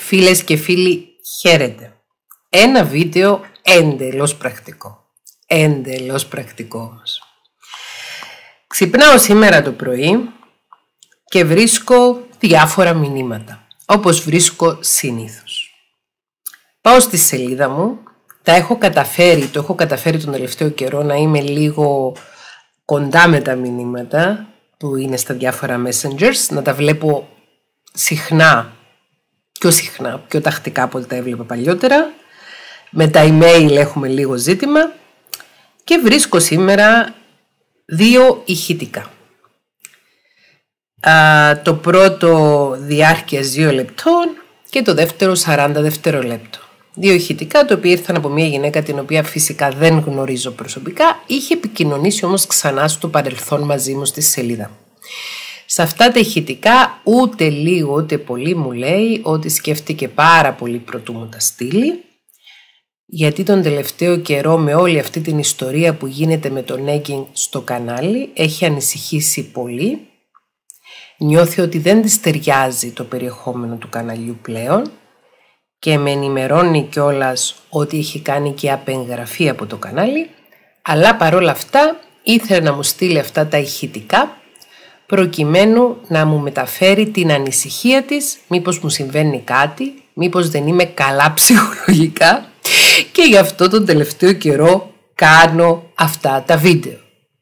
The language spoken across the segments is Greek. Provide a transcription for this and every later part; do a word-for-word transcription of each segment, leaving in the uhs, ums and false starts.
Φίλες και φίλοι, χαίρετε. Ένα βίντεο εντελώς πρακτικό. Εντελώς πρακτικό όμως. Ξυπνάω σήμερα το πρωί και βρίσκω διάφορα μηνύματα, όπως βρίσκω συνήθως. Πάω στη σελίδα μου, τα έχω καταφέρει, το έχω καταφέρει τον τελευταίο καιρό να είμαι λίγο κοντά με τα μηνύματα που είναι στα διάφορα messengers, να τα βλέπω συχνά, πιο συχνά, πιο τακτικά από ό,τι τα έβλεπα παλιότερα. Με τα email έχουμε λίγο ζήτημα και βρίσκω σήμερα δύο ηχητικά. Α, το πρώτο διάρκειας δύο λεπτών και το δεύτερο σαράντα δευτερολέπτων. Δύο ηχητικά, τα οποία ήρθαν από μια γυναίκα την οποία φυσικά δεν γνωρίζω προσωπικά, είχε επικοινωνήσει όμως ξανά στο παρελθόν μαζί μου στη σελίδα. Σε αυτά τα ηχητικά ούτε λίγο ούτε πολύ μου λέει ότι σκέφτηκε πάρα πολύ πρωτού μου τα στείλει, γιατί τον τελευταίο καιρό με όλη αυτή την ιστορία που γίνεται με το nagging στο κανάλι έχει ανησυχήσει πολύ, νιώθει ότι δεν της ταιριάζει το περιεχόμενο του καναλιού πλέον και με ενημερώνει κιόλας ότι έχει κάνει και απεγγραφή από το κανάλι, αλλά παρόλα αυτά ήθελε να μου στείλει αυτά τα ηχητικά προκειμένου να μου μεταφέρει την ανησυχία της, μήπως μου συμβαίνει κάτι, μήπως δεν είμαι καλά ψυχολογικά και γι' αυτό τον τελευταίο καιρό κάνω αυτά τα βίντεο.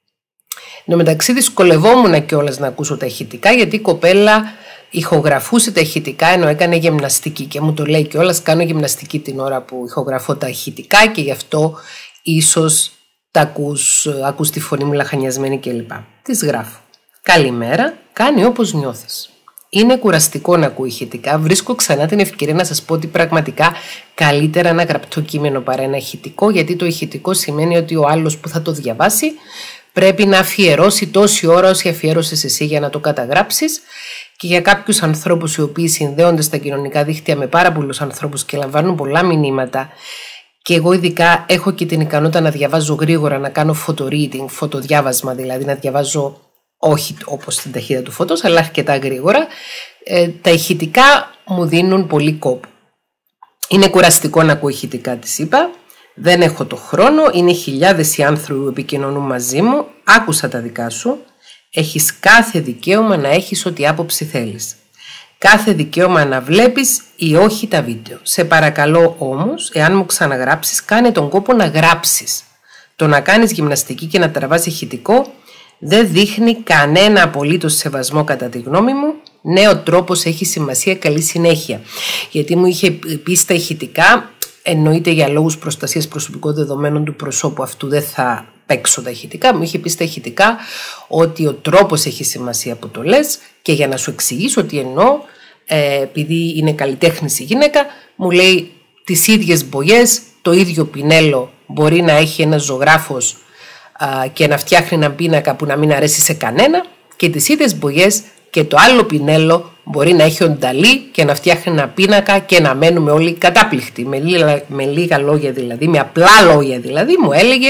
Εν τω μεταξύ δυσκολευόμουν κιόλας να ακούσω τα ηχητικά, γιατί η κοπέλα ηχογραφούσε τα ηχητικά ενώ έκανε γυμναστική και μου το λέει κιόλας, κάνω γυμναστική την ώρα που ηχογραφώ τα ηχητικά και γι' αυτό ίσως τα ακούς, ακούς τη φωνή μου λαχανιασμένη κλπ. Της γράφω: καλημέρα, κάνει όπως νιώθεις. Είναι κουραστικό να ακούω ηχητικά. Βρίσκω ξανά την ευκαιρία να σας πω ότι πραγματικά καλύτερα ένα γραπτό κείμενο παρά ένα ηχητικό, γιατί το ηχητικό σημαίνει ότι ο άλλος που θα το διαβάσει πρέπει να αφιερώσει τόση ώρα όσο αφιέρωσες εσύ για να το καταγράψεις. Και για κάποιους ανθρώπους οι οποίοι συνδέονται στα κοινωνικά δίκτυα με πάρα πολλούς ανθρώπους και λαμβάνουν πολλά μηνύματα, και εγώ ειδικά έχω και την ικανότητα να διαβάζω γρήγορα, να κάνω photo-reading, φωτοδιάβασμα δηλαδή, να διαβάζω όχι όπως στην ταχύτητα του φωτός, αλλά αρκετά γρήγορα, ε, τα ηχητικά μου δίνουν πολύ κόπο. Είναι κουραστικό να ακούω ηχητικά, της είπα. Δεν έχω το χρόνο, είναι χιλιάδες οι άνθρωποι που επικοινωνούν μαζί μου. Άκουσα τα δικά σου. Έχεις κάθε δικαίωμα να έχεις ό,τι άποψη θέλεις. Κάθε δικαίωμα να βλέπεις ή όχι τα βίντεο. Σε παρακαλώ όμως, εάν μου ξαναγράψεις, κάνε τον κόπο να γράψεις. Το να κάνεις γυμναστική και να τραβάς ηχητικό δεν δείχνει κανένα απολύτως σεβασμό κατά τη γνώμη μου. Ναι, ο τρόπος έχει σημασία, καλή συνέχεια. Γιατί μου είχε πει στα ηχητικά, εννοείται για λόγους προστασίας προσωπικών δεδομένων του προσώπου αυτού δεν θα παίξω τα ηχητικά, μου είχε πει στα ηχητικά ότι ο τρόπος έχει σημασία που το λες, και για να σου εξηγήσω τι εννοώ, ε, επειδή είναι καλλιτέχνης η γυναίκα, μου λέει τις ίδιες μπογιές, το ίδιο πινέλο μπορεί να έχει ένας ζωγράφος α, και να φτιάχνει έναν πίνακα που να μην αρέσει σε κανένα, και τις ίδιες μπογιές και το άλλο πινέλο μπορεί να έχει ο Νταλή και να φτιάχνει ένα πίνακα και να μένουμε όλοι κατάπληκτοι. Με λίγα, με λίγα λόγια δηλαδή, με απλά λόγια δηλαδή, μου έλεγε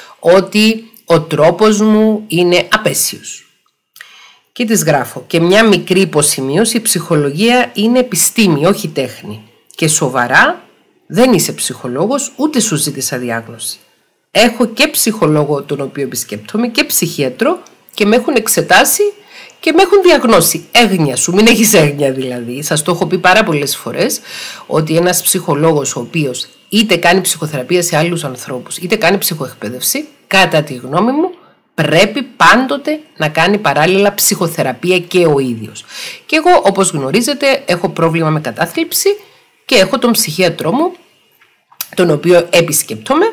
ότι ο τρόπος μου είναι απέσιος. Και της γράφω: και μια μικρή υποσημείωση, η ψυχολογία είναι επιστήμη, όχι τέχνη. Και σοβαρά, δεν είσαι ψυχολόγος, ούτε σου ζήτησα διάγνωση. Έχω και ψυχολόγο τον οποίο επισκέπτομαι και ψυχίατρο και με έχουν εξετάσει και με έχουν διαγνώσει. Έγνοια σου, μην έχεις έγνοια δηλαδή. Σας το έχω πει πάρα πολλές φορές ότι ένας ψυχολόγος ο οποίος είτε κάνει ψυχοθεραπεία σε άλλους ανθρώπους είτε κάνει ψυχοεκπαίδευση, κατά τη γνώμη μου πρέπει πάντοτε να κάνει παράλληλα ψυχοθεραπεία και ο ίδιος. Και εγώ, όπως γνωρίζετε, έχω πρόβλημα με κατάθλιψη και έχω τον ψυχίατρό μου, τον οποίο επισκέπτομαι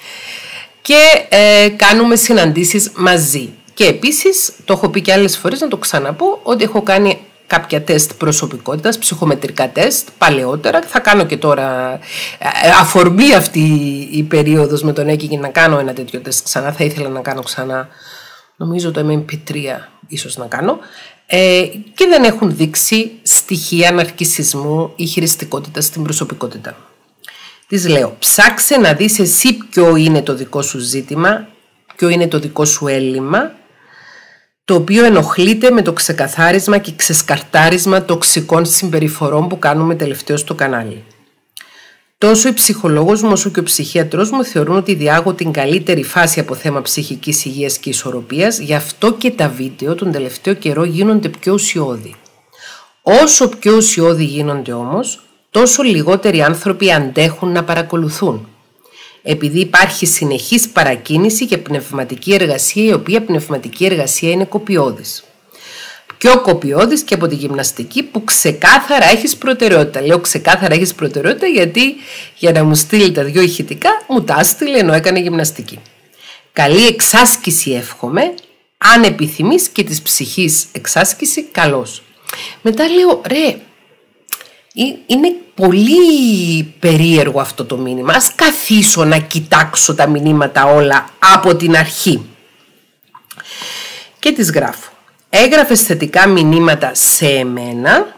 και ε, κάνουμε συναντήσεις μαζί. Και επίσης, το έχω πει και άλλες φορές, να το ξαναπώ, ότι έχω κάνει κάποια τεστ προσωπικότητας, ψυχομετρικά τεστ, παλαιότερα. Θα κάνω και τώρα, αφορμή αυτή η περίοδος με τον Έκη, να κάνω ένα τέτοιο τεστ ξανά. Θα ήθελα να κάνω ξανά, νομίζω το εμ εμ πι τρία ίσως να κάνω. Ε, και δεν έχουν δείξει στοιχεία ναρκισσισμού ή χειριστικότητας στην προσωπικότητα. Της λέω: ψάξε να δεις εσύ ποιο είναι το δικό σου ζήτημα, ποιο είναι το δικό σου έλλειμμα το οποίο ενοχλείται με το ξεκαθάρισμα και ξεσκαρτάρισμα τοξικών συμπεριφορών που κάνουμε τελευταίο στο κανάλι. Τόσο η ψυχολόγος μου όσο και ο ψυχίατρος μου θεωρούν ότι διάγω την καλύτερη φάση από θέμα ψυχικής υγείας και ισορροπίας, γι' αυτό και τα βίντεο τον τελευταίο καιρό γίνονται πιο ουσιώδη. Όσο πιο ουσιώδη γίνονται όμως, τόσο λιγότεροι άνθρωποι αντέχουν να παρακολουθούν. Επειδή υπάρχει συνεχής παρακίνηση και πνευματική εργασία, η οποία πνευματική εργασία είναι κοπιώδης. Πιο κοπιώδης και από τη γυμναστική που ξεκάθαρα έχεις προτεραιότητα. Λέω ξεκάθαρα έχεις προτεραιότητα γιατί για να μου στείλει τα δυο ηχητικά μου τα έστειλε ενώ έκανε γυμναστική. Καλή εξάσκηση εύχομαι, αν επιθυμείς και της ψυχής εξάσκηση, καλώς. Μετά λέω ρε, είναι πολύ περίεργο αυτό το μήνυμα, ας καθίσω να κοιτάξω τα μηνύματα όλα από την αρχή. Και της γράφω. Έγραφες θετικά μηνύματα σε εμένα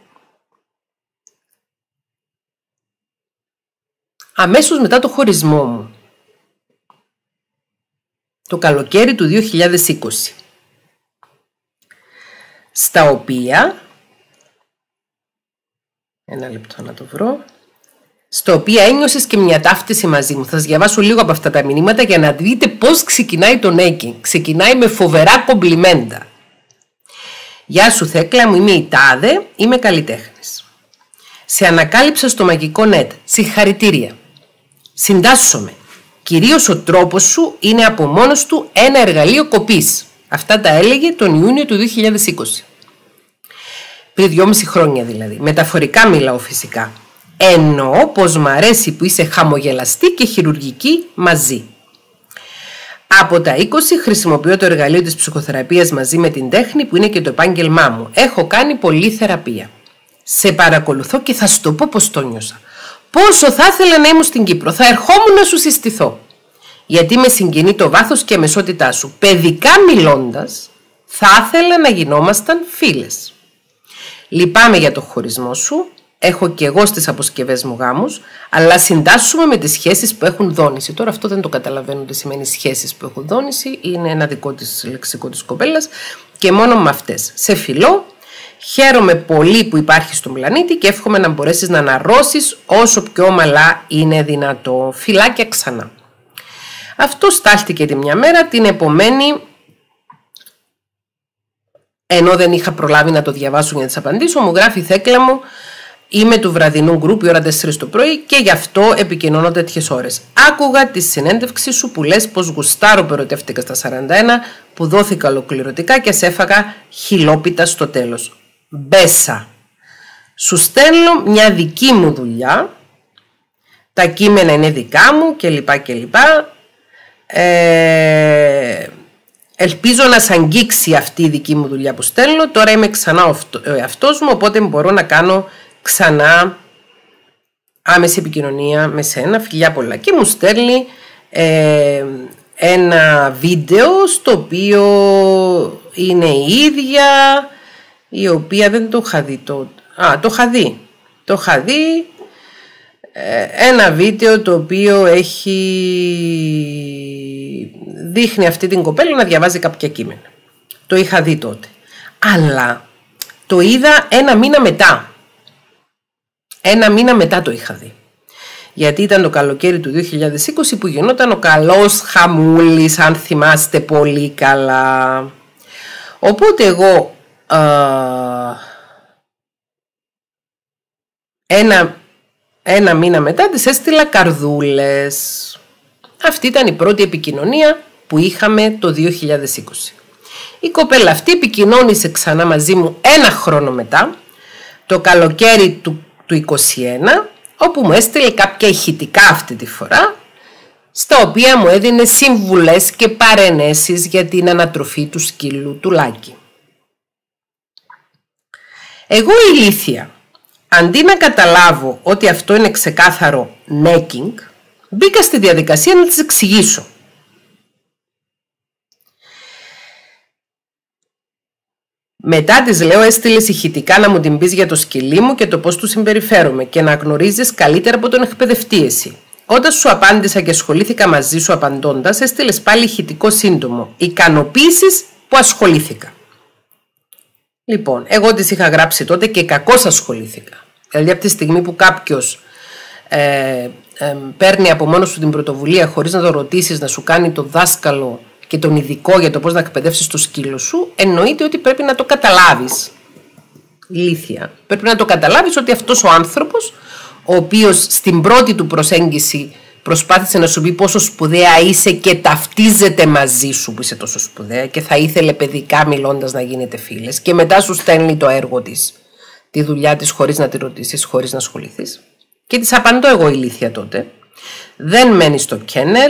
αμέσως μετά το χωρισμό μου, το καλοκαίρι του δύο χιλιάδες είκοσι, στα οποία, ένα λεπτό να το βρω, στα οποία ένιωσες και μια ταύτιση μαζί μου. Θα σας διαβάσω λίγο από αυτά τα μηνύματα για να δείτε πώς ξεκινάει το necking. Ξεκινάει με φοβερά κομπλιμέντα. Γεια σου Θέκλα μου, είμαι η Τάδε, είμαι καλλιτέχνης. Σε ανακάλυψα στο μαγικό net. Συγχαρητήρια. Συντάσσομαι. Κυρίως ο τρόπος σου είναι από μόνος του ένα εργαλείο κοπής. Αυτά τα έλεγε τον Ιούνιο του δύο χιλιάδες είκοσι. Πριν δυόμιση χρόνια δηλαδή. Μεταφορικά μιλάω φυσικά. Εννοώ πως μ' αρέσει που είσαι χαμογελαστή και χειρουργική μαζί. Από τα είκοσι χρησιμοποιώ το εργαλείο της ψυχοθεραπείας μαζί με την τέχνη που είναι και το επάγγελμά μου. Έχω κάνει πολλή θεραπεία. Σε παρακολουθώ και θα σου το πω πως το νιώσα. Πόσο θα ήθελα να ήμουν στην Κύπρο. Θα ερχόμουν να σου συστηθώ. Γιατί με συγκινεί το βάθος και μεσότητά σου. Παιδικά μιλώντας, θα ήθελα να γινόμασταν φίλες. Λυπάμαι για το χωρισμό σου. Έχω και εγώ στις αποσκευές μου γάμους, αλλά συντάσσουμε με τις σχέσεις που έχουν δόνηση. Τώρα αυτό δεν το καταλαβαίνω τι σημαίνει σχέσεις που έχουν δόνηση. Είναι ένα δικό της λεξικό της κοπέλας και μόνο με αυτές. Σε φιλώ. Χαίρομαι πολύ που υπάρχεις στον πλανήτη και εύχομαι να μπορέσεις να αναρρώσεις όσο πιο ομαλά είναι δυνατό. Φιλάκια ξανά. Αυτό στάλθηκε τη μια μέρα, την επομένη, ενώ δεν είχα προλάβει να το διαβάσω για να τις απαντήσω, μου γράφει η Θέκλα μου, είμαι του βραδινού γκρουπ η ώρα τέσσερις το πρωί και γι' αυτό επικοινωνώ τέτοιες ώρες. Άκουγα τη συνέντευξη σου που λες πως γουστάρω που ερωτεύτηκα στα σαράντα ένα, που δόθηκα ολοκληρωτικά και σε έφαγα χιλόπιτα στο τέλος. Μπέσα. Σου στέλνω μια δική μου δουλειά, τα κείμενα είναι δικά μου κλπ. κλπ. Ε, ελπίζω να σ' αγγίξει αυτή η δική μου δουλειά που στέλνω. Τώρα είμαι ξανά ο εαυτός μου, οπότε μπορώ να κάνω ξανά άμεση επικοινωνία με σένα. Φιλιά πολλά. Και μου στέλνει ε, ένα βίντεο στο οποίο είναι η ίδια, η οποία δεν το είχα δει τότε. Α, το είχα δει. Το είχα δει. Ε, ένα βίντεο το οποίο έχει... δείχνει αυτή την κοπέλα να διαβάζει κάποια κείμενα. Το είχα δει τότε. Αλλά το είδα ένα μήνα μετά. Ένα μήνα μετά το είχα δει. Γιατί ήταν το καλοκαίρι του δύο χιλιάδες είκοσι που γινόταν ο καλός χαμούλης, αν θυμάστε πολύ καλά. Οπότε εγώ α, ένα, ένα μήνα μετά της έστειλα καρδούλες. Αυτή ήταν η πρώτη επικοινωνία που είχαμε το δύο χιλιάδες είκοσι. Η κοπέλα αυτή επικοινώνησε ξανά μαζί μου ένα χρόνο μετά, το καλοκαίρι του, του είκοσι ένα, όπου μου έστειλε κάποια ηχητικά αυτή τη φορά, στα οποία μου έδινε συμβουλές και παρενέσεις για την ανατροφή του σκύλου του Λάκη. Εγώ ηλίθια, αντί να καταλάβω ότι αυτό είναι ξεκάθαρο necking, μπήκα στη διαδικασία να της εξηγήσω. Μετά της λέω έστειλες ηχητικά να μου την πεις για το σκυλί μου και το πώς του συμπεριφέρομαι και να γνωρίζεις καλύτερα από τον εκπαιδευτή εσύ. Όταν σου απάντησα και ασχολήθηκα μαζί σου απαντώντας, έστειλες πάλι ηχητικό σύντομο. Ικανοποίησης που ασχολήθηκα. Λοιπόν, εγώ τις είχα γράψει τότε και κακώς ασχολήθηκα. Δηλαδή από τη στιγμή που κάποιος ε, ε, παίρνει από μόνος του την πρωτοβουλία χωρίς να το ρωτήσεις, να σου κάνει το δάσκαλο και τον ειδικό για το πώς να εκπαιδεύσεις το σκύλο σου, εννοείται ότι πρέπει να το καταλάβεις. Ηλίθεια. Πρέπει να το καταλάβεις ότι αυτός ο άνθρωπος, ο οποίος στην πρώτη του προσέγγιση προσπάθησε να σου πει πόσο σπουδαία είσαι και ταυτίζεται μαζί σου που είσαι τόσο σπουδαία και θα ήθελε παιδικά μιλώντας να γίνετε φίλες, και μετά σου στέλνει το έργο της, τη δουλειά της, χωρίς να τη ρωτήσεις, χωρίς να ασχοληθείς. Και της απαντώ εγώ ηλίθεια τότε. Δεν μένει στο kennel.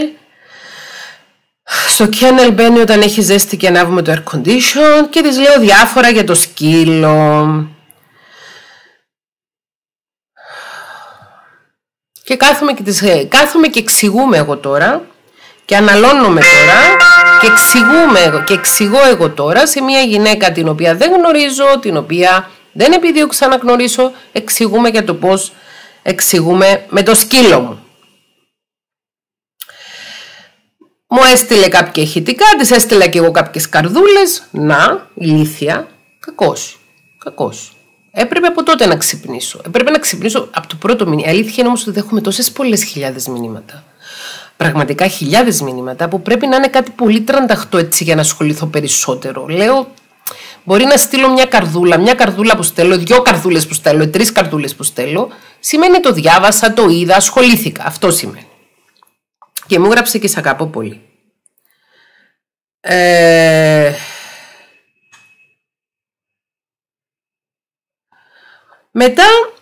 Στο kennel μπαίνει όταν έχει ζέστη και ανάβουμε το air condition, και της λέω διάφορα για το σκύλο. Και κάθομαι και, τις, κάθομαι και εξηγούμε εγώ τώρα και αναλώνομαι τώρα και εξηγούμε και εξηγώ εγώ τώρα σε μια γυναίκα την οποία δεν γνωρίζω, την οποία δεν επιδίωξα να γνωρίσω, εξηγούμε για το πώς εξηγούμε με το σκύλο μου. Μου έστειλε κάποια ηχητικά, της έστειλα και εγώ κάποιες καρδούλες. Να, ηλίθεια, κακός, κακός. Έπρεπε από τότε να ξυπνήσω. Έπρεπε να ξυπνήσω από το πρώτο μήνυμα. Η αλήθεια είναι όμως ότι δέχομαι τόσες πολλές χιλιάδες μηνύματα. Πραγματικά χιλιάδες μηνύματα που πρέπει να είναι κάτι πολύ τρανταχτό έτσι για να ασχοληθώ περισσότερο. Λέω, μπορεί να στείλω μια καρδούλα, μια καρδούλα που στέλνω, δυο καρδούλες που στέλνω, τρεις καρδούλες που στέλνω. Σημαίνει το διάβασα, το είδα, ασχολήθηκα. Αυτό σημαίνει. Και μου γράψε και σ' αγαπώ πολύ. Ε... Μετά,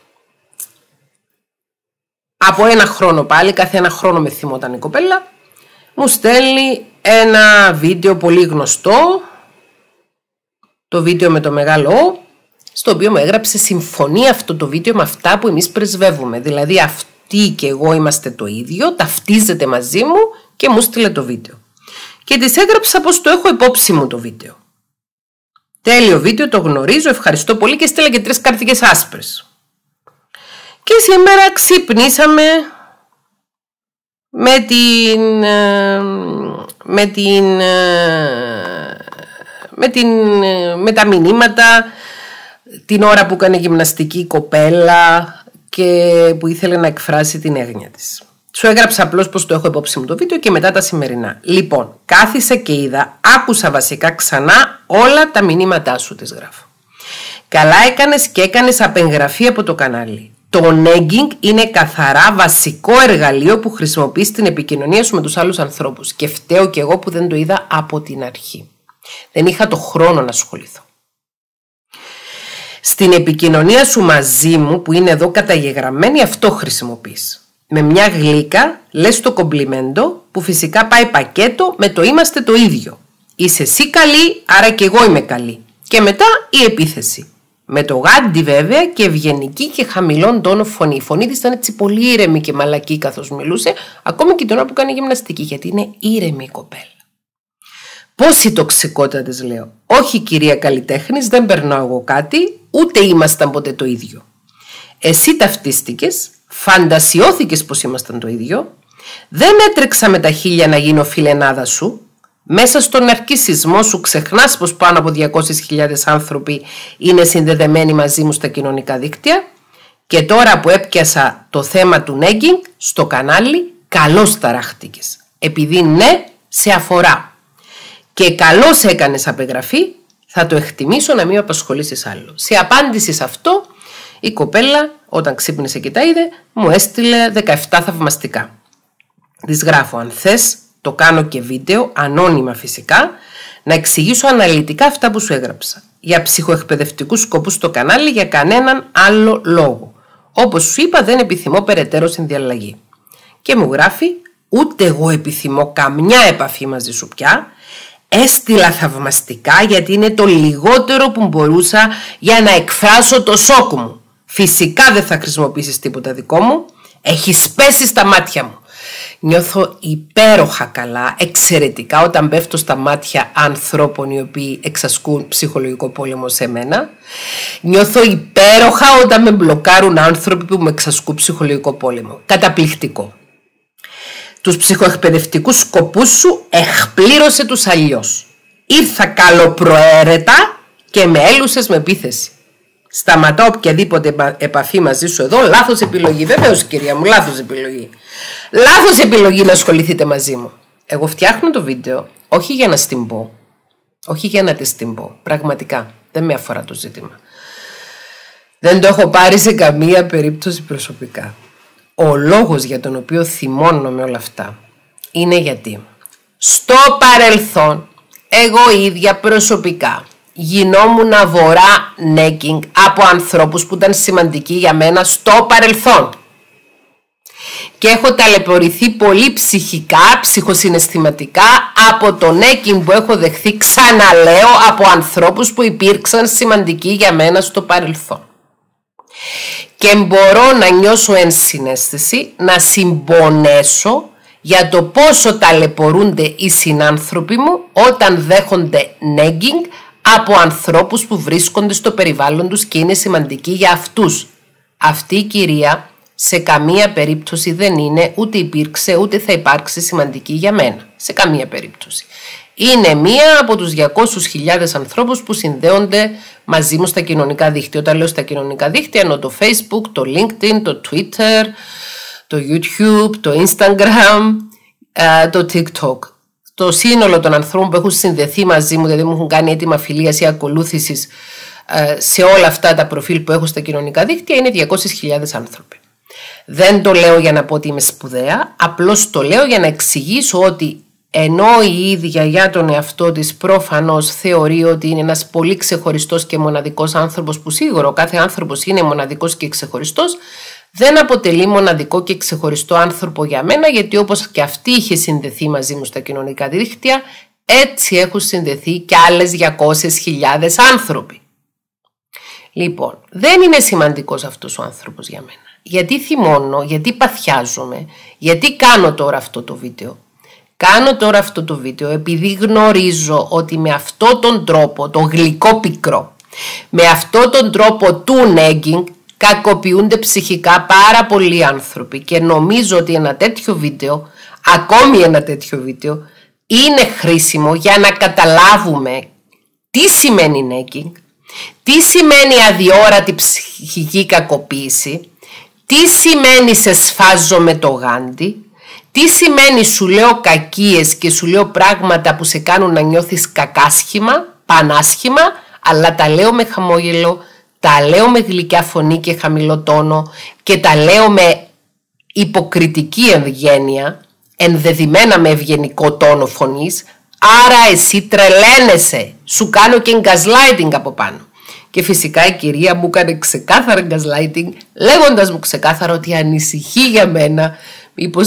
από ένα χρόνο πάλι, κάθε ένα χρόνο με θυμόταν η κοπέλα, μου στέλνει ένα βίντεο πολύ γνωστό, το βίντεο με το μεγάλο Ο, στο οποίο μου έγραψε συμφωνεί αυτό το βίντεο με αυτά που εμείς πρεσβεύουμε. Δηλαδή αυτή και εγώ είμαστε το ίδιο, ταυτίζεται μαζί μου, και μου στείλε το βίντεο. Και της έγραψα πως το έχω υπόψη μου το βίντεο. Τέλειο βίντεο, το γνωρίζω, ευχαριστώ πολύ, και στείλα και τρεις κάρτικες άσπρες. Και σήμερα ξυπνήσαμε με την, με την, με την, με τα μηνύματα, την ώρα που έκανε γυμναστική η κοπέλα και που ήθελε να εκφράσει την έγνοια της. Σου έγραψα απλώς πως το έχω υπόψη μου το βίντεο και μετά τα σημερινά. Λοιπόν, κάθισα και είδα, άκουσα βασικά ξανά όλα τα μηνύματά σου, της γράφω. Καλά έκανες και έκανες απεγγραφή από το κανάλι. Το nagging είναι καθαρά βασικό εργαλείο που χρησιμοποιείς στην επικοινωνία σου με τους άλλους ανθρώπους. Και φταίω κι εγώ που δεν το είδα από την αρχή. Δεν είχα το χρόνο να ασχοληθώ. Στην επικοινωνία σου μαζί μου, που είναι εδώ καταγεγραμμένη, αυτό χρησιμοποιείς. Με μια γλύκα λες το κομπλιμέντο, που φυσικά πάει πακέτο με το είμαστε το ίδιο. Είσαι εσύ καλή, άρα και εγώ είμαι καλή. Και μετά η επίθεση. Με το γάντι βέβαια και ευγενική και χαμηλών τόνο φωνή. Η φωνή της ήταν έτσι πολύ ήρεμη και μαλακή καθώς μιλούσε, ακόμη και την ώρα που κάνει γυμναστική, γιατί είναι ήρεμη η κοπέλα. Πόση τοξικότητα, της λέω. Όχι κυρία καλλιτέχνης, δεν περνάω εγώ κάτι, ούτε ήμασταν ποτέ το ίδιο. Εσύ ταυτίστηκες, φαντασιώθηκες πως ήμασταν το ίδιο, δεν έτρεξα με τα χίλια να γίνω φιλενάδα σου, μέσα στον ναρκισσισμό σου ξεχνάς πως πάνω από διακόσιες χιλιάδες άνθρωποι είναι συνδεδεμένοι μαζί μου στα κοινωνικά δίκτυα, και τώρα που έπιασα το θέμα του nagging στο κανάλι, καλώς ταράχτηκες, επειδή ναι, σε αφορά. Και καλώς έκανες απεγγραφή, θα το εκτιμήσω να μην απασχολήσεις άλλο. Σε απάντηση σε αυτό, η κοπέλα, όταν ξύπνησε και τα είδε, μου έστειλε δεκαεπτά θαυμαστικά. Της γράφω, αν θες, το κάνω και βίντεο, ανώνυμα φυσικά, να εξηγήσω αναλυτικά αυτά που σου έγραψα. Για ψυχοεκπαιδευτικούς σκοπούς στο κανάλι, για κανέναν άλλο λόγο. Όπως σου είπα, δεν επιθυμώ περαιτέρω συνδιαλλαγή. Και μου γράφει, ούτε εγώ επιθυμώ καμιά επαφή μαζί σου πια. Έστειλα θαυμαστικά γιατί είναι το λιγότερο που μπορούσα για να εκφράσω το σόκ μου. Φυσικά δεν θα χρησιμοποιήσεις τίποτα δικό μου. Έχεις πέσει στα μάτια μου. Νιώθω υπέροχα καλά, εξαιρετικά, όταν πέφτω στα μάτια ανθρώπων οι οποίοι εξασκούν ψυχολογικό πόλεμο σε μένα. Νιώθω υπέροχα όταν με μπλοκάρουν άνθρωποι που με εξασκούν ψυχολογικό πόλεμο. Καταπληκτικό. Τους ψυχοεκπαιδευτικούς σκοπούς σου εκπλήρωσε τους αλλιώς. ήρθα καλοπροαίρετα και με έλουσες με επίθεση. Σταματάω οποιαδήποτε επαφή μαζί σου εδώ. Λάθος επιλογή. Βεβαίως, κυρία μου, λάθος επιλογή. Λάθος επιλογή να ασχοληθείτε μαζί μου. Εγώ φτιάχνω το βίντεο όχι για να στυμπώ. Όχι για να τη στυμπώ. Πραγματικά. Δεν με αφορά το ζήτημα. Δεν το έχω πάρει σε καμία περίπτωση προσωπικά. Ο λόγος για τον οποίο θυμώνομαι όλα αυτά είναι γιατί στο παρελθόν εγώ ίδια προσωπικά γινόμουν βορρά νέκινγκ από ανθρώπους που ήταν σημαντικοί για μένα στο παρελθόν. Και έχω ταλαιπωρηθεί πολύ ψυχικά, ψυχοσυναισθηματικά από το νέκινγκ που έχω δεχθεί, ξαναλέω, από ανθρώπους που υπήρξαν σημαντικοί για μένα στο παρελθόν. Και μπορώ να νιώσω ενσυναίσθηση, να συμπονέσω για το πόσο ταλαιπωρούνται οι συνάνθρωποι μου όταν δέχονται nagging από ανθρώπους που βρίσκονται στο περιβάλλον τους και είναι σημαντικοί για αυτούς. Αυτή η κυρία σε καμία περίπτωση δεν είναι, ούτε υπήρξε, ούτε θα υπάρξει σημαντική για μένα. Σε καμία περίπτωση. Είναι μία από τους διακόσιες χιλιάδες ανθρώπους που συνδέονται μαζί μου στα κοινωνικά δίκτυα. Όταν λέω στα κοινωνικά δίκτυα εννοώ το Facebook, το LinkedIn, το Twitter, το YouTube, το Instagram, το TikTok. Το σύνολο των ανθρώπων που έχουν συνδεθεί μαζί μου, δηλαδή μου έχουν κάνει έτοιμα φιλίας ή ακολούθησης σε όλα αυτά τα προφίλ που έχω στα κοινωνικά δίκτυα, είναι διακόσιες χιλιάδες άνθρωποι. Δεν το λέω για να πω ότι είμαι σπουδαία, απλώς το λέω για να εξηγήσω ότι ενώ η ίδια για τον εαυτό της προφανώς θεωρεί ότι είναι ένας πολύ ξεχωριστός και μοναδικός άνθρωπος, που σίγουρα ο κάθε άνθρωπος είναι μοναδικός και ξεχωριστός, δεν αποτελεί μοναδικό και ξεχωριστό άνθρωπο για μένα, γιατί όπως και αυτή είχε συνδεθεί μαζί μου στα κοινωνικά δίκτυα, έτσι έχουν συνδεθεί και άλλες διακόσιες χιλιάδες άνθρωποι. Λοιπόν, δεν είναι σημαντικός αυτός ο άνθρωπος για μένα. Γιατί θυμώνω, γιατί παθιάζομαι, γιατί κάνω τώρα αυτό το βίντεο. Κάνω τώρα αυτό το βίντεο επειδή γνωρίζω ότι με αυτόν τον τρόπο, το γλυκό πικρό, με αυτόν τον τρόπο του nagging, κακοποιούνται ψυχικά πάρα πολλοί άνθρωποι και νομίζω ότι ένα τέτοιο βίντεο, ακόμη ένα τέτοιο βίντεο, είναι χρήσιμο για να καταλάβουμε τι σημαίνει nagging, τι σημαίνει αδιόρατη ψυχική κακοποίηση, τι σημαίνει σε σφάζω με το γάντι, τι σημαίνει σου λέω κακίες και σου λέω πράγματα που σε κάνουν να νιώθεις κακάσχημα, πανάσχημα, αλλά τα λέω με χαμόγελο, τα λέω με γλυκιά φωνή και χαμηλό τόνο και τα λέω με υποκριτική ευγένεια, ενδεδειμένα με ευγενικό τόνο φωνής, άρα εσύ τρελαίνεσαι, σου κάνω και gaslighting από πάνω. Και φυσικά η κυρία μου έκανε ξεκάθαρα gaslighting, λέγοντας μου ξεκάθαρα ότι ανησυχεί για μένα, μήπως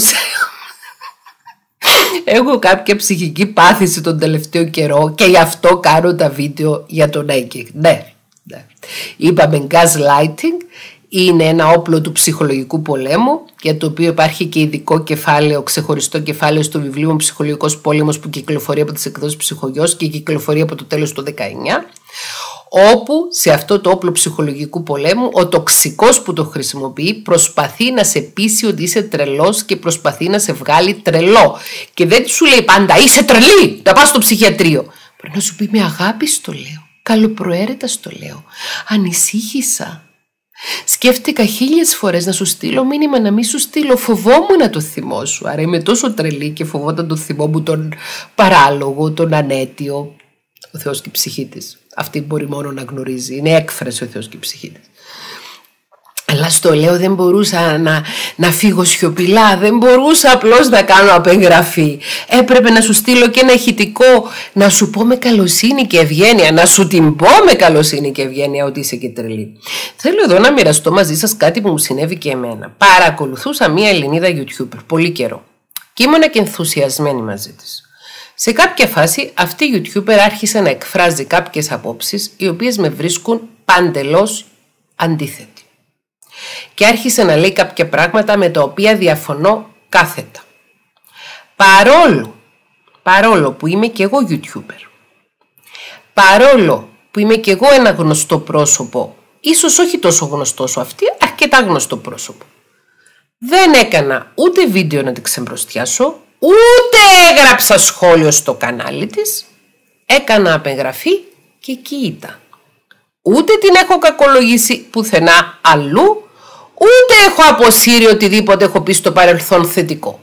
έχω κάποια ψυχική πάθηση τον τελευταίο καιρό και γι' αυτό κάνω τα βίντεο για το nagging. Ναι, ναι. Είπαμε gaslighting είναι ένα όπλο του ψυχολογικού πολέμου, για το οποίο υπάρχει και ειδικό κεφάλαιο, ξεχωριστό κεφάλαιο στο βιβλίο μου «Ψυχολογικός πόλεμος» που κυκλοφορεί από τις εκδόσεις Ψυχογιός και κυκλοφορεί από το τέλος του δεκαεννιά, όπου σε αυτό το όπλο ψυχολογικού πολέμου ο τοξικός που το χρησιμοποιεί προσπαθεί να σε πείσει ότι είσαι τρελός και προσπαθεί να σε βγάλει τρελό και δεν σου λέει πάντα είσαι τρελή, να πας στο ψυχιατρίο. Πρέπει να σου πει με αγάπη στο λέω, καλοπροαίρετα στο λέω, ανησύχησα. Σκέφτηκα χίλιες φορές να σου στείλω μήνυμα, να μην σου στείλω, φοβόμουν το θυμό σου. Άρα είμαι τόσο τρελή και φοβόταν το θυμό μου, τον παράλογο, τον ανέτιο. Ο Θεός και η ψυχή της. Αυτή μπορεί μόνο να γνωρίζει. Είναι έκφραση ο Θεός και η ψυχή της. Αλλά στο λέω δεν μπορούσα να, να φύγω σιωπηλά, δεν μπορούσα απλώς να κάνω απεγγραφή. Έπρεπε να σου στείλω και ένα ηχητικό, να σου πω με καλοσύνη και ευγένεια, να σου την πω με καλοσύνη και ευγένεια ότι είσαι και τρελή. Θέλω εδώ να μοιραστώ μαζί σας κάτι που μου συνέβη και εμένα. Παρακολουθούσα μία Ελληνίδα YouTuber πολύ καιρό και ήμουνα και ενθουσιασμένη μαζί της. Σε κάποια φάση αυτή η YouTuber άρχισε να εκφράζει κάποιες απόψεις οι οποίες με βρίσκουν παντελώς αντίθετη. Και άρχισε να λέει κάποια πράγματα με τα οποία διαφωνώ κάθετα. Παρόλο, παρόλο που είμαι και εγώ YouTuber, παρόλο που είμαι και εγώ ένα γνωστό πρόσωπο, ίσως όχι τόσο γνωστό όσο αυτή, αρκετά γνωστό πρόσωπο, δεν έκανα ούτε βίντεο να την ξεμπροστιάσω, ούτε έγραψα σχόλιο στο κανάλι της, Έκανα απεγγραφή και εκεί ήταν. Ούτε την έχω κακολογήσει πουθενά αλλού, ούτε έχω αποσύρει οτιδήποτε έχω πει στο παρελθόν θετικό.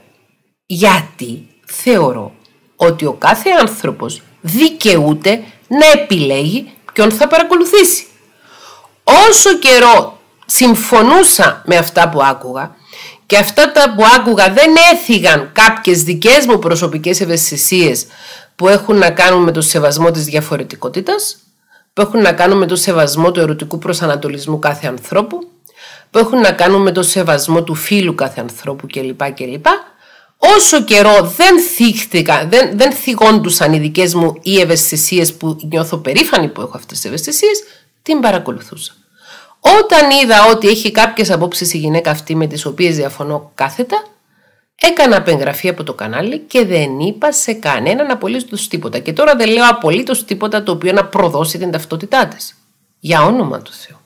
Γιατί θεωρώ ότι ο κάθε άνθρωπος δικαιούται να επιλέγει ποιον θα παρακολουθήσει. Όσο καιρό συμφωνούσα με αυτά που άκουγα και αυτά τα που άκουγα δεν έφυγαν κάποιες δικές μου προσωπικές ευαισθησίες που έχουν να κάνουν με το σεβασμό της διαφορετικότητας, που έχουν να κάνουν με το σεβασμό του ερωτικού προσανατολισμού κάθε ανθρώπου, που έχουν να κάνουν με το σεβασμό του φύλου κάθε ανθρώπου κλπ. κλπ. Όσο καιρό δεν θύχτηκα, δεν, δεν θυγόντουσαν οι δικές μου οι ευαισθησίες που νιώθω περήφανη που έχω αυτές τις ευαισθησίες, την παρακολουθούσα. Όταν είδα ότι έχει κάποιες απόψεις η γυναίκα αυτή με τις οποίες διαφωνώ κάθετα, έκανα απεγγραφή από το κανάλι και δεν είπα σε κανέναν απολύτως τίποτα. Και τώρα δεν λέω απολύτως τίποτα το οποίο να προδώσει την ταυτότητά της. Για όνομα του Θεού.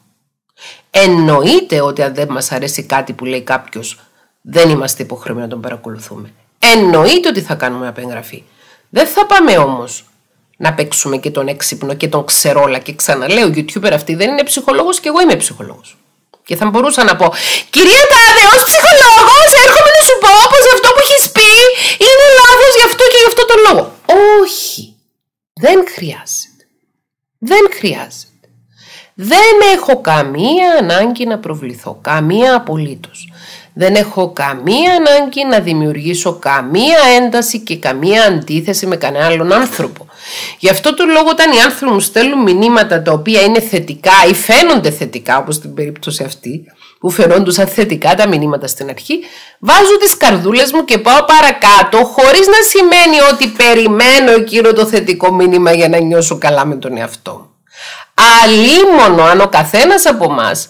Εννοείται ότι αν δεν μας αρέσει κάτι που λέει κάποιος, δεν είμαστε υποχρεωμένοι να τον παρακολουθούμε. Εννοείται ότι θα κάνουμε απεγγραφή. Δεν θα πάμε όμως να παίξουμε και τον έξυπνο και τον ξερόλα. Και ξαναλέω, ο YouTuber αυτή δεν είναι ψυχολόγος και εγώ είμαι ψυχολόγος. Και θα μπορούσα να πω, κυρία Τάδε, ως ψυχολόγος έρχομαι να σου πω πως αυτό που έχεις πει είναι λάθος γι' αυτό και γι' αυτό τον λόγο. Όχι, δεν χρειάζεται. Δεν χρειάζεται. Δεν έχω καμία ανάγκη να προβληθώ, καμία απολύτως. Δεν έχω καμία ανάγκη να δημιουργήσω καμία ένταση και καμία αντίθεση με κανέναν άλλον άνθρωπο. Γι' αυτό το λόγο όταν οι άνθρωποι μου στέλνουν μηνύματα τα οποία είναι θετικά ή φαίνονται θετικά, όπως στην περίπτωση αυτή που φαινόντουσαν θετικά τα μηνύματα στην αρχή, βάζω τις καρδούλες μου και πάω παρακάτω, χωρίς να σημαίνει ότι περιμένω εκείνο το θετικό μήνυμα για να νιώσω καλά με τον εαυτό μου. Αλίμονο αν ο καθένας από εμάς,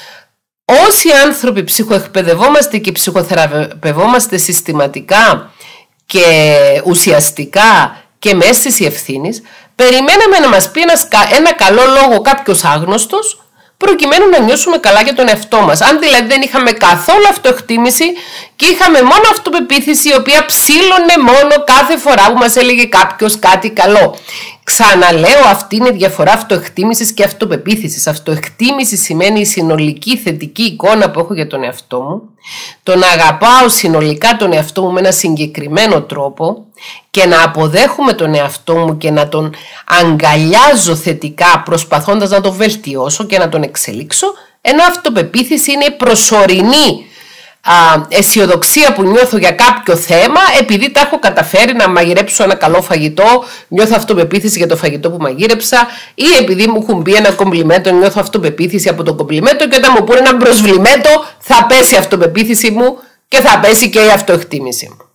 όσοι άνθρωποι ψυχοεκπαιδευόμαστε και ψυχοθεραπευόμαστε συστηματικά και ουσιαστικά και με αίσθηση ευθύνης, περιμέναμε να μας πει ένας, ένα καλό λόγο κάποιος άγνωστος, προκειμένου να νιώσουμε καλά για τον εαυτό μας. Αν δηλαδή δεν είχαμε καθόλου αυτοεκτίμηση και είχαμε μόνο αυτοπεποίθηση, η οποία ψήλωνε μόνο κάθε φορά που μας έλεγε κάποιος κάτι καλό. Ξαναλέω, αυτή είναι η διαφορά αυτοεκτίμησης και αυτοπεποίθησης. Αυτοεκτίμηση σημαίνει η συνολική θετική εικόνα που έχω για τον εαυτό μου, το να αγαπάω συνολικά τον εαυτό μου με ένα συγκεκριμένο τρόπο και να αποδέχομαι τον εαυτό μου και να τον αγκαλιάζω θετικά προσπαθώντας να τον βελτιώσω και να τον εξελίξω, ενώ αυτοπεποίθηση είναι η προσωρινή Α, αισιοδοξία που νιώθω για κάποιο θέμα επειδή τα έχω καταφέρει να μαγειρέψω ένα καλό φαγητό, νιώθω αυτοπεποίθηση για το φαγητό που μαγείρεψα, ή επειδή μου έχουν πει ένα κομπλιμέντο, νιώθω αυτοπεποίθηση από το κομπλιμέντο, και όταν μου πούνε ένα προσβλημέντο θα πέσει η αυτοπεποίθηση μου και θα πέσει και η αυτοεκτίμηση μου.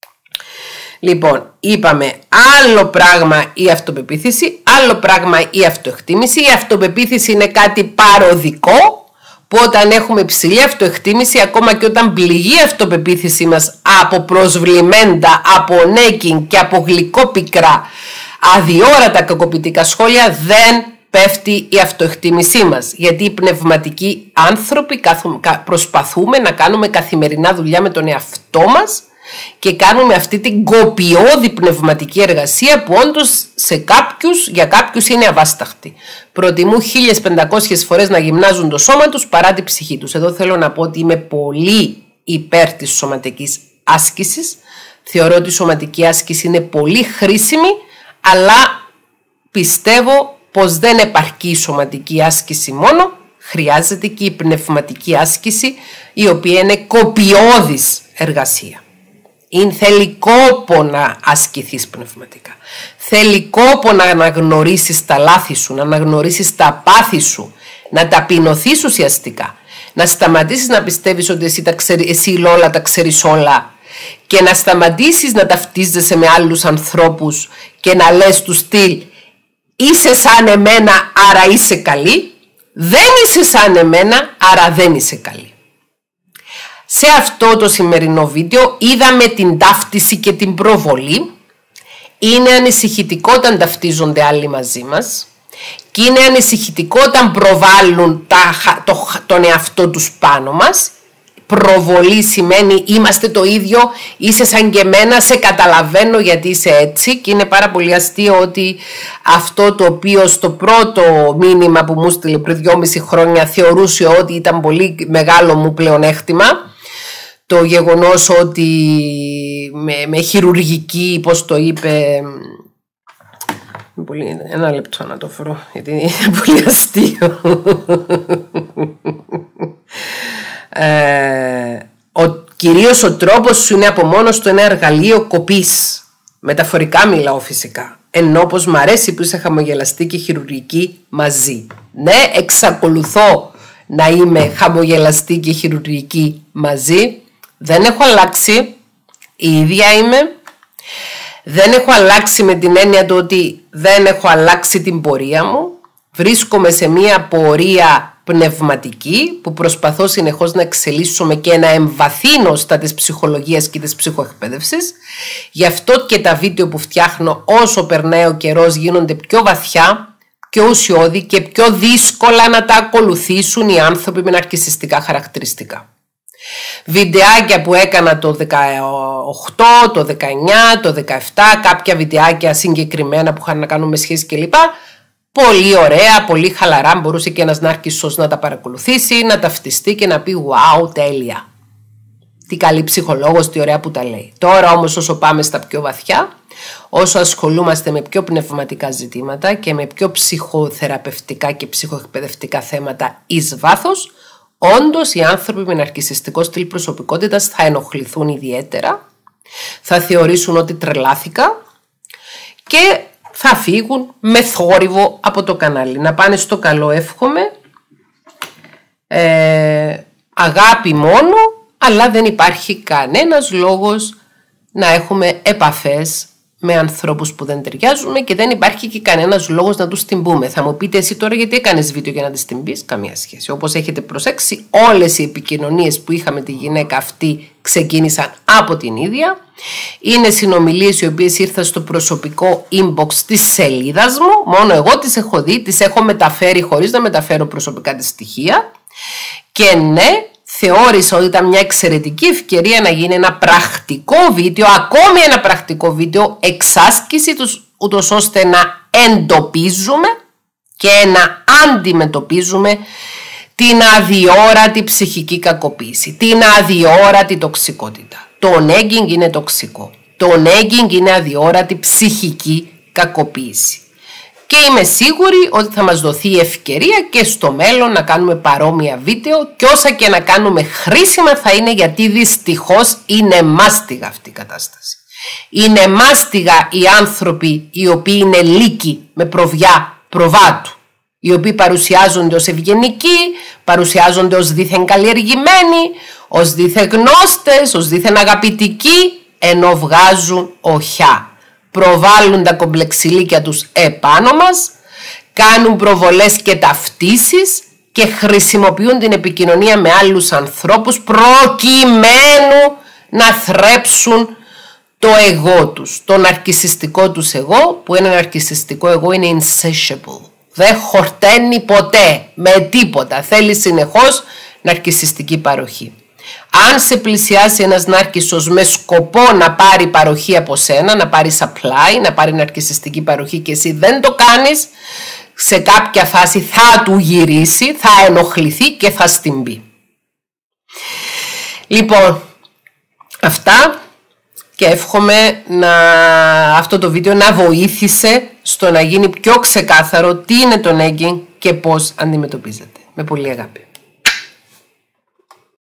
Λοιπόν, είπαμε άλλο πράγμα η αυτοπεποίθηση, άλλο πράγμα η αυτοεκτίμηση. Η αυτοπεποίθηση είναι κάτι παροδικό, που όταν έχουμε υψηλή αυτοεκτίμηση, ακόμα και όταν πληγεί η αυτοπεποίθησή μας από προσβλημέντα, από νέκιν και από γλυκόπικρα αδιόρατα κακοποιητικά σχόλια, δεν πέφτει η αυτοεκτίμησή μας. Γιατί οι πνευματικοί άνθρωποι προσπαθούμε να κάνουμε καθημερινά δουλειά με τον εαυτό μας και κάνουμε αυτή την κοπιώδη πνευματική εργασία που όντως σε κάποιους, για κάποιους είναι αβάσταχτη. Προτιμούν χίλιες πεντακόσιες φορές να γυμνάζουν το σώμα τους παρά την ψυχή τους. Εδώ θέλω να πω ότι είμαι πολύ υπέρ της σωματικής άσκησης. Θεωρώ ότι η σωματική άσκηση είναι πολύ χρήσιμη, αλλά πιστεύω πως δεν επαρκεί η σωματική άσκηση μόνο. Χρειάζεται και η πνευματική άσκηση, η οποία είναι κοπιώδης εργασία. Είναι, θέλει κόπο να ασκηθείς πνευματικά. Θέλει κόπο να αναγνωρίσεις τα λάθη σου, να αναγνωρίσεις τα πάθη σου, να ταπεινωθείς ουσιαστικά. Να σταματήσεις να πιστεύεις ότι εσύ, τα ξέρει, εσύ όλα τα ξέρεις όλα και να σταματήσεις να ταυτίζεσαι με άλλους ανθρώπους και να λες του στυλ είσαι σαν εμένα άρα είσαι καλή, δεν είσαι σαν εμένα άρα δεν είσαι καλή. Σε αυτό το σημερινό βίντεο είδαμε την ταύτιση και την προβολή. Είναι ανησυχητικό όταν ταυτίζονται άλλοι μαζί μας και είναι ανησυχητικό όταν προβάλλουν τα, το, τον εαυτό τους πάνω μας. προβολή σημαίνει είμαστε το ίδιο, είσαι σαν και εμένα, σε καταλαβαίνω γιατί είσαι έτσι. Και είναι πάρα πολύ αστείο ότι αυτό το οποίο στο πρώτο μήνυμα που μου στείλε πριν δυόμιση χρόνια θεωρούσε ότι ήταν πολύ μεγάλο μου πλεονέκτημα, το γεγονός ότι με, με χειρουργική, πώς το είπε, πολύ, ένα λεπτό να το βρω γιατί είναι πολύ αστείο. ε, ο, κυρίως ο τρόπος σου είναι από μόνος του ένα εργαλείο κοπής. Μεταφορικά μιλάω φυσικά. Ενώ πως μ' αρέσει που είσαι χαμογελαστή και χειρουργική μαζί. Ναι, εξακολουθώ να είμαι χαμογελαστή και χειρουργική μαζί. Δεν έχω αλλάξει, η ίδια είμαι. Δεν έχω αλλάξει με την έννοια του ότι δεν έχω αλλάξει την πορεία μου. Βρίσκομαι σε μια πορεία πνευματική που προσπαθώ συνεχώς να εξελίσσομαι και να εμβαθύνω στα της ψυχολογίας και της ψυχοεκπαίδευσης. Γι' αυτό και τα βίντεο που φτιάχνω όσο περνάει ο καιρός γίνονται πιο βαθιά, πιο ουσιώδη και πιο δύσκολα να τα ακολουθήσουν οι άνθρωποι με ναρκισσιστικά χαρακτηριστικά. Βιντεάκια που έκανα το δεκαοκτώ, το δεκαεννιά, το δεκαεπτά, κάποια βιντεάκια συγκεκριμένα που είχαν να κάνουν με σχέσεις κλπ. Πολύ ωραία, πολύ χαλαρά, μπορούσε και ένας νάρκισσος να τα παρακολουθήσει, να ταυτιστεί και να πει wow, τέλεια. Τι καλή ψυχολόγος, τι ωραία που τα λέει. Τώρα όμως όσο πάμε στα πιο βαθιά, όσο ασχολούμαστε με πιο πνευματικά ζητήματα και με πιο ψυχοθεραπευτικά και ψυχοεκπαιδευτικά θέματα εις βάθος, όντως οι άνθρωποι με ναρκισσιστικό στυλ προσωπικότητας θα ενοχληθούν ιδιαίτερα, θα θεωρήσουν ότι τρελάθηκα και θα φύγουν με θόρυβο από το κανάλι. Να πάνε στο καλό εύχομαι, ε, αγάπη μόνο, αλλά δεν υπάρχει κανένας λόγος να έχουμε επαφές με ανθρώπους που δεν ταιριάζουμε και δεν υπάρχει και κανένας λόγος να τους την πούμε. Θα μου πείτε εσύ τώρα γιατί έκανες βίντεο για να τις την πεις, καμία σχέση. Όπως έχετε προσέξει, όλες οι επικοινωνίες που είχα με τη γυναίκα αυτή ξεκίνησαν από την ίδια. Είναι συνομιλίες οι οποίες ήρθαν στο προσωπικό inbox της σελίδας μου. Μόνο εγώ τις έχω δει, τις έχω μεταφέρει χωρίς να μεταφέρω προσωπικά τη στοιχεία. Και ναι, θεώρησα ότι ήταν μια εξαιρετική ευκαιρία να γίνει ένα πρακτικό βίντεο, ακόμη ένα πρακτικό βίντεο εξάσκηση τους, ούτως ώστε να εντοπίζουμε και να αντιμετωπίζουμε την αδιόρατη ψυχική κακοποίηση, την αδιόρατη τοξικότητα. Το nagging είναι τοξικό. Το nagging είναι αδιόρατη ψυχική κακοποίηση. Και είμαι σίγουρη ότι θα μας δοθεί η ευκαιρία και στο μέλλον να κάνουμε παρόμοια βίντεο και όσα και να κάνουμε χρήσιμα θα είναι, γιατί δυστυχώς είναι μάστιγα αυτή η κατάσταση. Είναι μάστιγα οι άνθρωποι οι οποίοι είναι λύκοι με προβιά προβάτου, οι οποίοι παρουσιάζονται ως ευγενικοί, παρουσιάζονται ως δίθεν καλλιεργημένοι, ως δίθεν γνώστες, ως δίθεν αγαπητικοί, ενώ βγάζουν οχιά. Προβάλλουν τα κομπλεξιλίκια τους επάνω μας, κάνουν προβολές και ταυτίσεις και χρησιμοποιούν την επικοινωνία με άλλους ανθρώπους προκειμένου να θρέψουν το εγώ τους, το ναρκισσιστικό τους εγώ, που ένα ναρκισσιστικό εγώ είναι insatiable. Δεν χορταίνει ποτέ με τίποτα, θέλει συνεχώς ναρκισσιστική παροχή. Αν σε πλησιάσει ένας νάρκισσος με σκοπό να πάρει παροχή από σένα, να πάρει supply, να πάρει ναρκισσιστική παροχή και εσύ δεν το κάνεις, σε κάποια φάση θα του γυρίσει, θα ενοχληθεί και θα στην πει. Λοιπόν, αυτά, και εύχομαι να, αυτό το βίντεο να βοήθησε στο να γίνει πιο ξεκάθαρο τι είναι το nagging και πώς αντιμετωπίζεται. Με πολύ αγάπη.